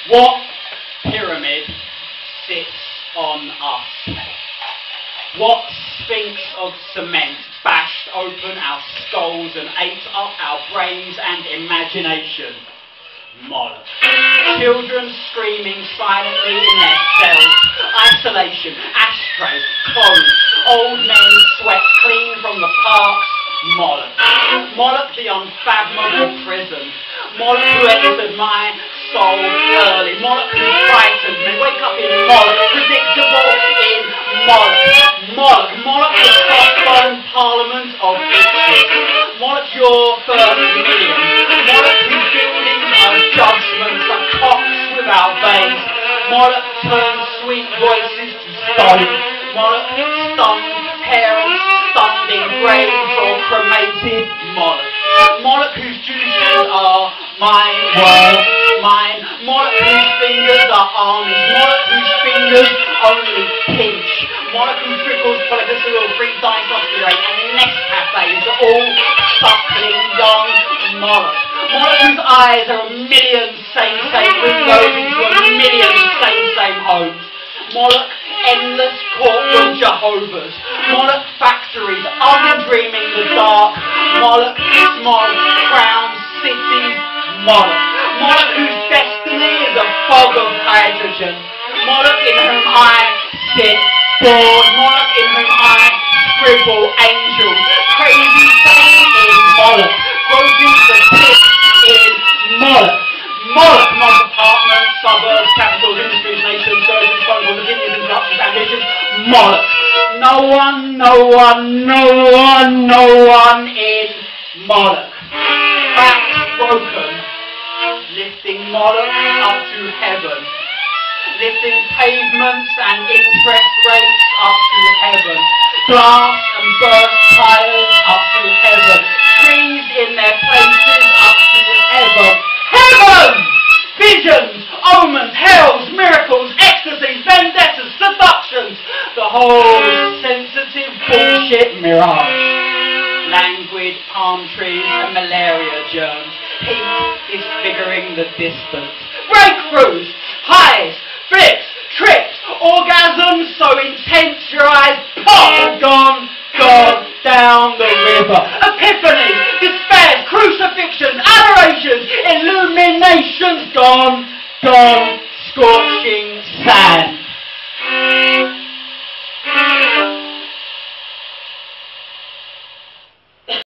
What pyramid sits on us? What sphinx of cement bashed open our skulls and ate up our brains and imagination? Moloch. Children screaming silently in their cells. Isolation, ashtrays, clothes. Old men sweat clean from the parks. Moloch. Moloch, the unfathomable prison. Moloch who entered my soul early. Moloch who frightened me. Wake up in Moloch. Predictable in Moloch. Moloch. Moloch, the crossbone parliament of Ipswich. Moloch, your first million. Moloch whose buildings are judgments, are cocks without veins. Moloch turns sweet voices to stone. Moloch stunned parents, stunned in graves or cremated. Moloch. Moloch whose juices are mine, were mine. Moloch whose fingers are armies. Moloch whose fingers only pinch. Moloch who trickles polyglycerol free dice oxyrate and Nescafes are all suckling young Moloch. Moloch whose eyes are a million same windows into a million same homes. Moloch, endless courtroom Jehovah's. Moloch factories, undreaming the dark. Moloch, smog, crowned cities. Moloch. Moloch whose destiny is a fog of hydrogen. Moloch in whom I sit bored. Moloch in whom I scribble angels. Crazy thing in Moloch. Groping the pit in Moloch. Moloch, Moloch apartments, suburbs, capitals, industries, nations, surgeons, phone calls, opinions, interruptions, ambitions. Moloch. No one in Moloch. Backs broken. Lifting Moloch up to heaven. Lifting pavements and interest rates up to heaven. Glass and burst tires up to heaven. Trees in their places up to heaven. Heaven! Visions, omens, hells, miracles, ecstasies, vendettas, seductions. The whole sensitive bullshit mirage. Languid palm trees and malaria germs. Heat disfiguring the distance. Breakthroughs, highs, flips, trips, orgasms so intense your eyes pop. Gone down the river. Epiphany,